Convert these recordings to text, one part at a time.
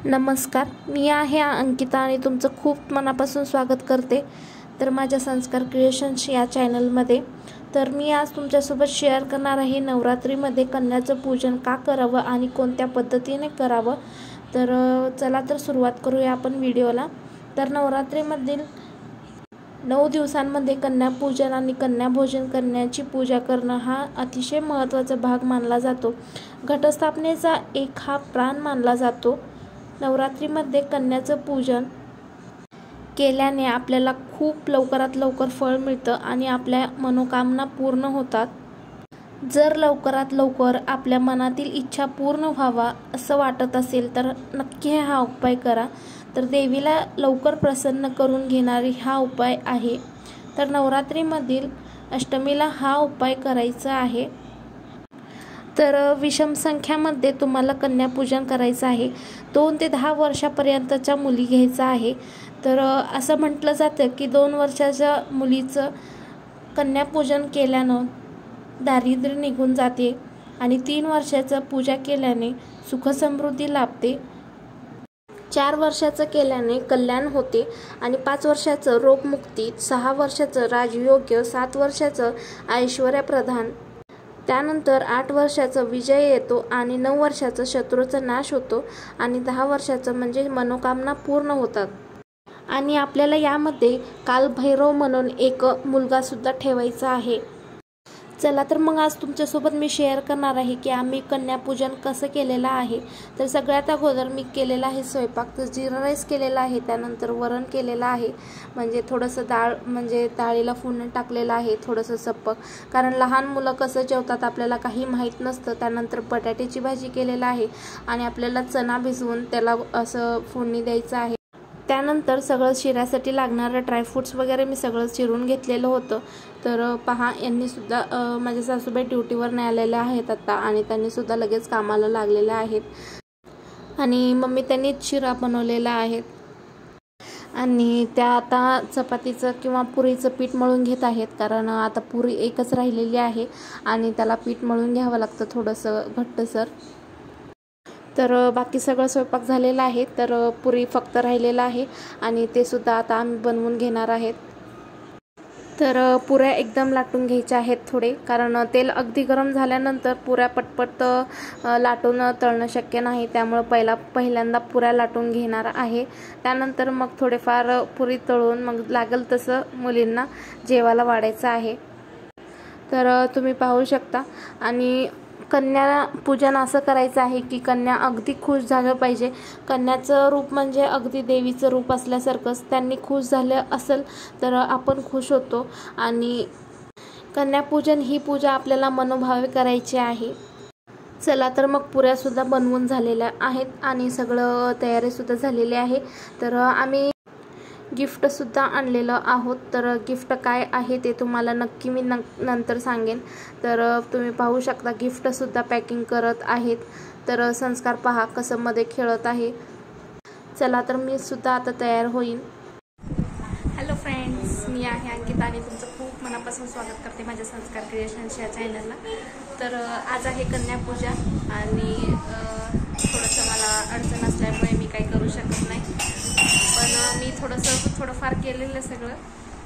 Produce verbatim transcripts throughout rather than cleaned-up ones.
नमस्कार, मी आहे अंकिता आणि तुमचं खूप मनापासून स्वागत करते तर माझ्या संस्कार क्रिएशन्स या चॅनलमध्ये। तर मी आज तुमच्यासोबत शेअर करणार आहे नवरात्रीमध्ये कन्याचं पूजन का करावं आणि कोणत्या पद्धतीने करावं। तर चला तर सुरुवात करूया आपण व्हिडिओला। तर नवरात्रीमधील नऊ दिवसांमध्ये कन्यापूजन आणि कन्याभोजन करण्याची पूजा करणं हा अतिशय महत्त्वाचा भाग मानला जातो। घटस्थापनेचा एक हा प्राण मानला जातो। नवरात्रीमध्ये कन्याचं पूजन केल्याने आपल्याला खूप लवकरात लवकर फळ मिळतं आणि आपल्या मनोकामना पूर्ण होतात। जर लवकरात लवकर आपल्या मनातील इच्छा पूर्ण व्हावा असं वाटत असेल तर नक्की हा उपाय करा। तर देवीला लवकर प्रसन्न करून घेणारी हा उपाय आहे। तर नवरात्रीमधील अष्टमीला हा उपाय करायचा आहे। तर विषम संख्यामध्ये तुम्हाला कन्यापूजन करायचं आहे। दोन ते दहा वर्षापर्यंतच्या मुली घ्यायचा आहे। तर असं म्हटलं जातं की दोन वर्षाच्या मुलीचं कन्यापूजन केल्यानं दारिद्र्य निघून जाते आणि तीन वर्षाचं पूजा केल्याने सुखसमृद्धी लाभते, चार वर्षाचं केल्याने कल्याण होते आणि पाच वर्षाचं रोगमुक्ती, सहा वर्षाचं राजयोग्य, सात वर्षाचं ऐश्वर्यप्रधान, त्यानंतर आठ वर्षाचा विजय येतो आणि नऊ वर्षाचा शत्रूचा नाश होतो आणि दहा वर्षाचं म्हणजे मनोकामना पूर्ण होतात। आणि आपल्याला यामध्ये कालभैरव म्हणून एक मुलगा सुद्धा ठेवायचा आहे। चला तर मग आज तुमच्यासोबत मी शेअर करणार आहे की आम्ही कन्यापूजन कसं केलेलं आहे। तर सगळ्यात अगोदर मी केलेला आहे स्वयंपाक। तर जिरा राईस केलेला आहे, त्यानंतर वरण केलेलं आहे, म्हणजे थोडंसं डाळ म्हणजे डाळीला फोडणी टाकलेलं आहे, थोडंसं सप्पक, कारण लहान मुलं कसं जेवतात आपल्याला काही माहीत नसतं। त्यानंतर बटाट्याची भाजी केलेलं आहे आणि आपल्याला चणा भिजवून त्याला असं फोडणी द्यायचं आहे। त्यानंतर सगळं शिऱ्यासाठी लागणारं ड्रायफ्रूट्स वगैरे मी सगळं चिरून घेतलेलं होतं। तर पहा, यांनी सुद्धा माझ्या सासूबाई ड्युटीवर नाही आलेल्या आहेत आता आणि त्यांनी सुद्धा लगेच कामाला लागलेल्या आहेत आणि मम्मी त्यांनी शिरा बनवलेला आहे आणि त्या आता चपातीचं किंवा पुरीचं पीठ मळून घेत आहेत, कारण आता पुरी एकच राहिलेली आहे आणि त्याला पीठ मळून घ्यावं लागतं थोडंसं घट्टसर। तर बाकी सगळं स्वयंपाक झालेला आहे, तर पुरी फक्त राहिलेला आहे आणि ते सुद्धा आता आम्ही बनवून घेणार आहेत। तर पुऱ्या एकदम लाटून घ्यायच्या आहेत थोडे, कारण तेल अगदी गरम झाल्यानंतर पुऱ्या पटपट लाटून तळणं शक्य नाही, त्यामुळे पहिला पहिल्यांदा पुऱ्या लाटून घेणार आहे। त्यानंतर मग थोडेफार पुरी तळून मग लागेल तसं मुलींना जेवायला वाढायचं आहे। तर तुम्ही पाहू शकता आणि कन्या पूजन असं करायचं आहे की कन्या अगदी खुश झालं पाहिजे। कन्याचं रूप म्हणजे अगदी देवीचं रूप असल्यासारखंच, त्यांनी खुश झालं असेल तर आपण खुश होतो आणि कन्यापूजन ही पूजा आपल्याला मनोभावे करायची आहे। चला तर मग पुऱ्या सुद्धा बनवून झालेल्या आहेत आणि सगळं तयारी सुद्धा झालेली आहे। तर आम्ही गिफ्ट सुद्धा आणलेलं आहोत, तर गिफ्ट काय आहे ते तुम्हाला नक्की मी नंतर सांगेन। तर तुम्ही पाहू शकता गिफ्ट सुद्धा पॅकिंग करत आहेत। तर संस्कार पहा कसं मध्ये खेळत आहे। चला तर मी सुद्धा आता तयार होईन। हॅलो फ्रेंड्स, मी आहे अंकिता आणि तुमचं खूप मनापासून स्वागत करते माझ्या संस्कार क्रिएशन्स या चॅनलला। तर आज आहे कन्यापूजा आणि थोडंसं मला अडचण असल्यामुळे मी काही करू शकत नाही, पण मी थोडंसं थोडंफार केलेलं सगळं,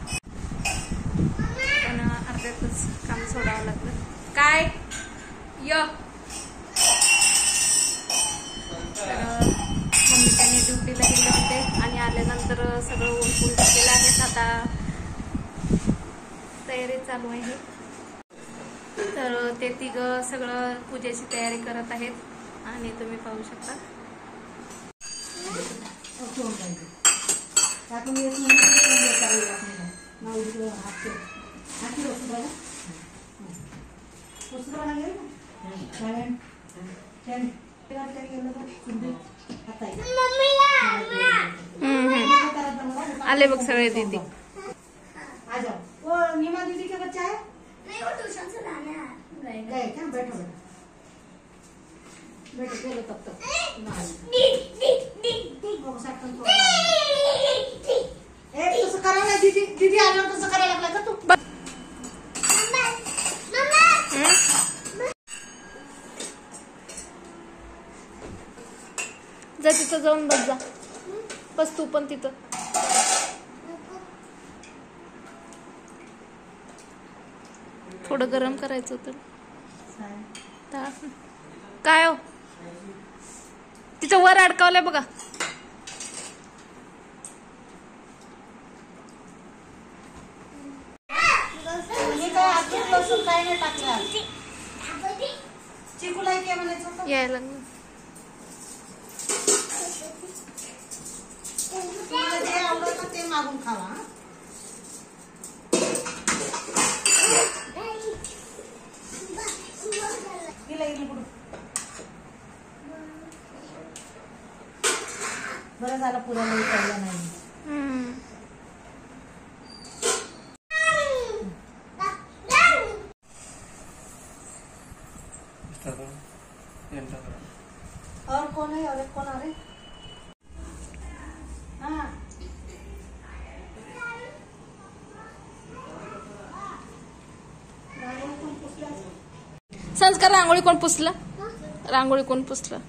पण अर्ध्यातच काम सोडावं लागलं। काय य तर मम्मी त्यांनी ड्युटीला गेले होते आणि आल्यानंतर सगळं उरकून टाकलेलं आहे। आता तयारी चालू आहे। तर ते तिघं सगळं पूजेची तयारी करत आहेत आणि तुम्ही पाहू शकता। आले बघ सगळे दीदी। नीमा दीदी का बच्चा है? नहीं, वो ट्यूशन से लाने आया। गए क्या? बैठो बैठो खेलो तब तक। तसं करायला दीदी दीदी आल्यावर तसं करायला लागला का तू? जा तिथं जाऊन बस जा, बस तू पण तिथं. थोडं गरम करायचं होतं. काय हो तिचं वर अडकावलंय बघा. यायला ते मागून खावा. बरं झालं पुऱ्या लई पडल्या नाही. और कौन है? और एक कौन आ रहे? हाँ संस्कार रांगोळी कोण पुसलं? रांगोळी कोण पुसलं?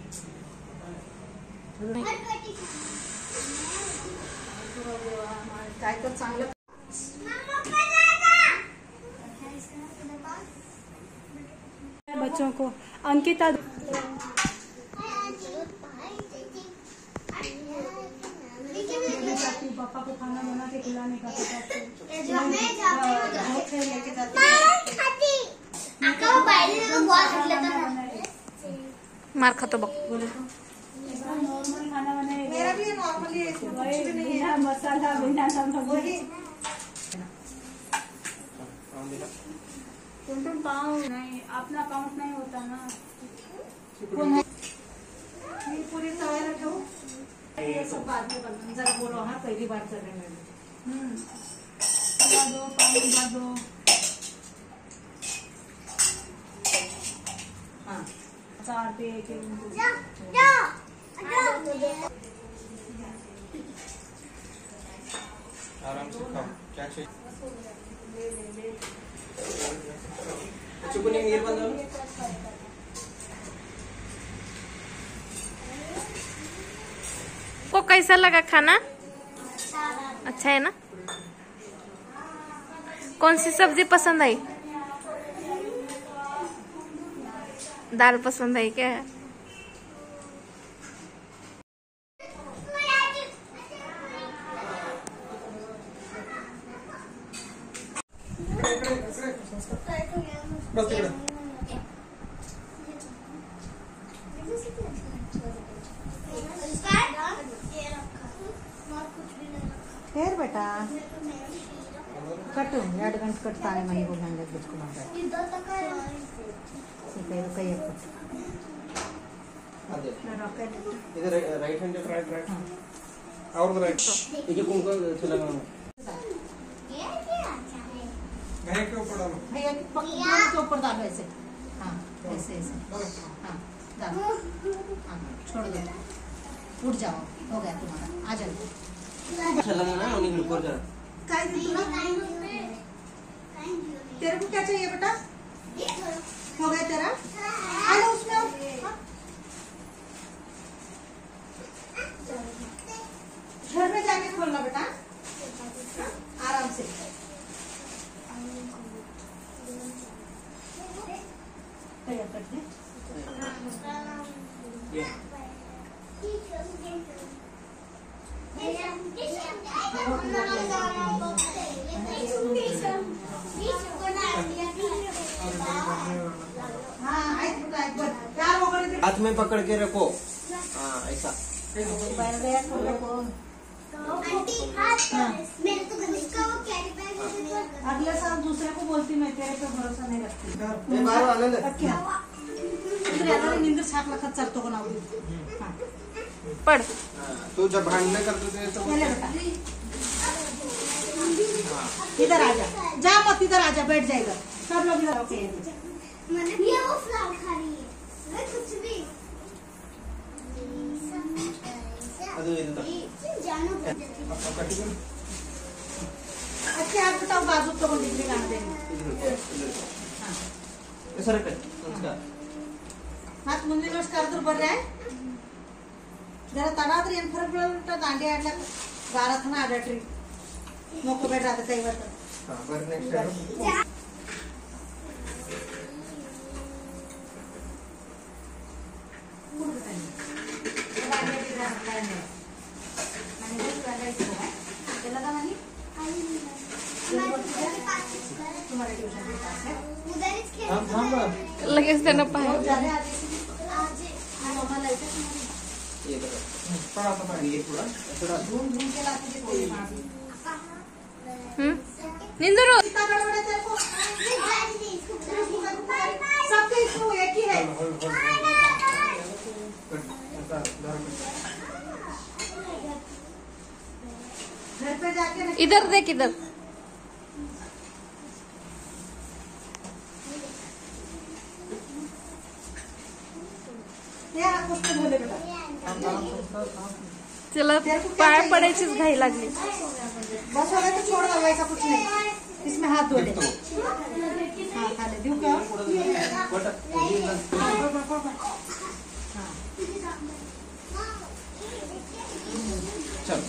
काय तर चांगलं. बच्चों को अंकिता पापा को खाना बना के खिलाने का मार खातो बघ. नॉर्मल खाना बनाए. मेरा भी नॉर्मली है, इसमें कुछ भी नहीं है. मसाला बिना नमक वही पाँव नहीं, अपना काउंट नहीं होता ना. पूरी तवा रखो. ये सब बाद में बनना. जरा बोलो. हाँ पहली बार कर रहे हैं. हम्म दो पानी दो. हाँ चार पे एक आराम से खाओ. क्या चाहिए? चुप नहीं. ये बंद. को कैसा लगा खाना? अच्छा है ना? कौन सी सब्जी पसंद आई? दाल पसंद आई क्या? बस तिकडे. ಹೇರ್ ಬೇಟಾ ಕಟ್ಟು ಎರಡು ಗಂಟೆ ಕಟ್ಟು ತಾನೇ ಮನೆಗೆ ಹೋಗಿ ಹಂಗೆ ಬಿಚ್ಕೊಂಡ್ರೆ ಕೈ ಕೈ ಹಾಕ್ಬಿಟ್ಟು ಅದೇ ಇದು ರೈಟ್ ಹ್ಯಾಂಡ್ ರೈಟ್ ರೈಟ್ ಅವ್ರದ್ದು ರೈಟ್. ಈಗ ಕುಂಕುಮ ಚಲೋ मैं क्यों पड़ा हूँ? भैया पकड़ के ऊपर डालो ऐसे. हाँ ऐसे ऐसे. हाँ डालो. हाँ छोड़ दो. उठ जाओ. हो गया तुम्हारा. आ जाओ. चला ना उन्हीं को ऊपर कर. काय तुला तेरे को क्या चाहिए बेटा? हो गया तेरा? आ लो उसमें. घर में जाके खोलना बेटा. आराम से. हाथ में पकड़ के रखो. हाँ ऐसा. अगले साल दूसरे को बोलती मैं तेरे पे भरोसा नहीं रखती. निंदर छाप लखत चलतो को नाव. पढ़. तू जब भांडने करते थे तो इधर आ जा. जा मत इधर आ जा. बैठ जाएगा सब लोग इधर. ओके ये वो फ्लावर खा रही है. मैं कुछ भी ಅದು ಇದು जानो. अच्छे हाथ बताओ. बाजू तो डिग्री गाना देंगे. सर पे नमस्कार. हाथ मुंडी नमस्कार तो बढ़ रहा है. जरा तणावर येऊन फरक पडला दांडी आडला गारात ना आडा ट्री नको बेटा आता काही वाटत हां बरं नेक्स्ट टाइम थांब थांब ना लगेच त्यांना पाहिजे ये बघा थोडा सा पाणी ये थोडा थोडा हम्म निंदरो सबके इसको एक ही है घर पे जाके इधर देख इधर चला पाय पडायचीच घाई लागली बस हो गया तो छोड़ दो वैसा कुछ नहीं इसमें हाथ धो ले हाँ खा ले दूँ क्या चल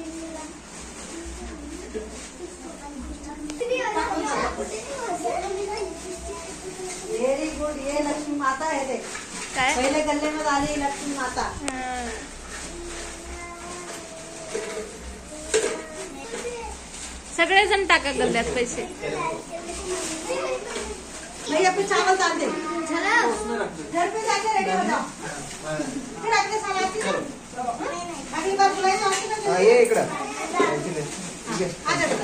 वेरी गुड ये लक्ष्मी माता है देख काय पहले गले में डाली लक्ष्मी माता सगळेजण टाका गल्ल्यात पैसे नहीं अपने चावल डाल दे घर पे जाके रेडी हो जाओ फिर अगले साल आती है अगली बार बुलाई तो आती ना हां ये इकडं आ जा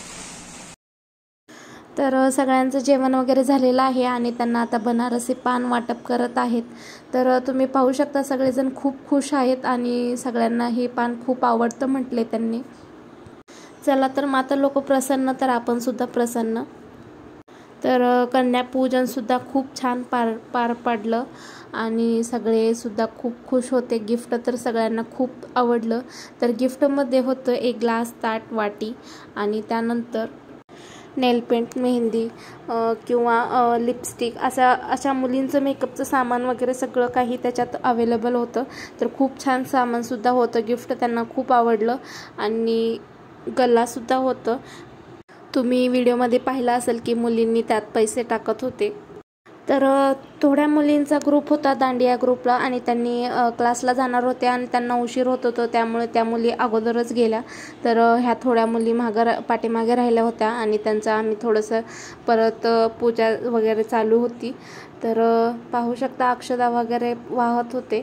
तर सगळ्यांचं जेवण वगैरे झालेलं आहे आणि त्यांना आता बनारसी पान वाटप करत आहेत. तर तुम्ही पाहू शकता सगळेजण खूप खुश आहेत आणि सगळ्यांना हे पान खूप आवडतं म्हटले त्यांनी. चला तर माता लोक प्रसन्न तर आपण सुद्धा प्रसन्न. तर कन्यापूजनसुद्धा खूप छान पार पार पडलं आणि सगळे सुद्धा खूप खुश होते. गिफ्ट तर सगळ्यांना खूप आवडलं. तर गिफ्टमध्ये होतं एक ग्लास, ताट, वाटी आणि त्यानंतर नेल पेंट, मेहंदी किंवा लिपस्टिक असा अशा मुलींचं मेकअपचं सामान वगैरे सगळं काही त्याच्यात अवेलेबल होतं. तर खूप छान सामानसुद्धा होतं. गिफ्ट त्यांना खूप आवडलं आणि गल्लासुद्धा होतं. तुम्ही व्हिडिओमध्ये पाहिलं असेल की मुलींनी त्यात पैसे टाकत होते. तर थोड्या मुलींचा ग्रुप होता दांडिया ग्रुपला आणि त्यांनी क्लासला जाणार होत्या आणि त्यांना उशीर होत होता त्यामुळे त्या मुली अगोदरच गेल्या. तर ह्या थोड्या मुली मागं पाठीमागे राहिल्या होत्या आणि त्यांचं आम्ही थोडंसं परत पूजा वगैरे चालू होती. तर पाहू शकता अक्षदा वगैरे वाहत होते.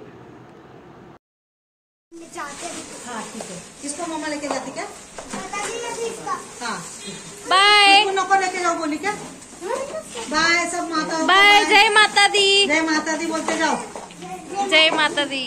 हाँ ठीक है. किसको मम्मा लेके जाती क्या? हाँ बाय नको लेके जाओ बोली क्या? बाय सब माता बाय. जय माता दी. जय माता दी बोलते जाओ. जय माता दी.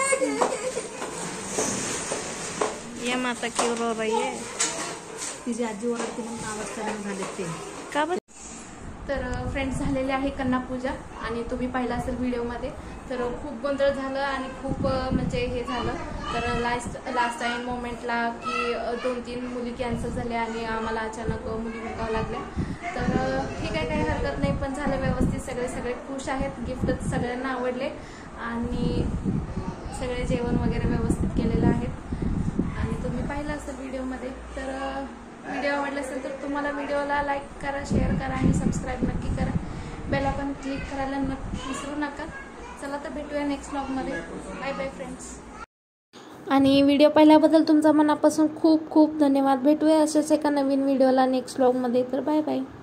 ये माता क्यों रो रही है? तिची आजी ओरडते म्हणून आवाज करायला झाले ते का बरं? तर फ्रेंड्स झालेले आहे कन्यापूजा आणि तुम्ही पाहिलं असेल व्हिडिओमध्ये. तर खूप गोंधळ झालं आणि खूप म्हणजे हे झालं. तर लास्ट लास्ट टाईम मोमेंटला की दोन तीन मुली कॅन्सल झाल्या आणि आम्हाला अचानक मुली हुडकावं लागल्या. तर ठीक आहे, काही हरकत नाही, पण झालं व्यवस्थित. सगळे सगळे खुश आहेत. गिफ्ट सगळ्यांना आवडले आणि सगळे जेवण वगैरे व्यवस्थित केलेलं आहे आणि तुम्ही पाहिलं असेल व्हिडिओमध्ये. तर व्हिडिओ आवडला असेल तर तुम्हाला व्हिडिओला लाईक करा, शेअर करा आणि सबस्क्राईब नक्की करा. बेल आयकॉन क्लिक करायला नक्की विसरू नका. चला तर भेटूया नेक्स्ट व्लॉगमध्ये. Bye bye friends. आणि व्हिडिओ पाहिल्याबद्दल तुमचा मनापासून खूप खूप धन्यवाद. भेटूया अशाच एका नवीन व्हिडिओला नेक्स्ट व्लॉगमध्ये. तर बाय बाय.